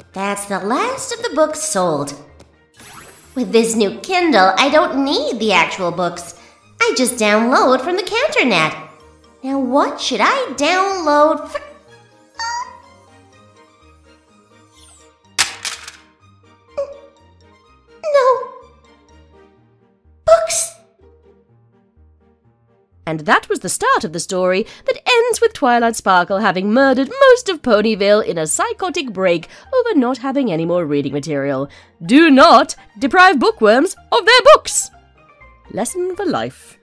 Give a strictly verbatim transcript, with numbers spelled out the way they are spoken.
That's the last of the books sold. With this new Kindle, I don't need the actual books. I just download from the Canternet. Now what should I download for? No. Books. And that was the start of the story that ends with Twilight Sparkle having murdered most of Ponyville in a psychotic break over not having any more reading material. Do not deprive bookworms of their books! Lesson for life.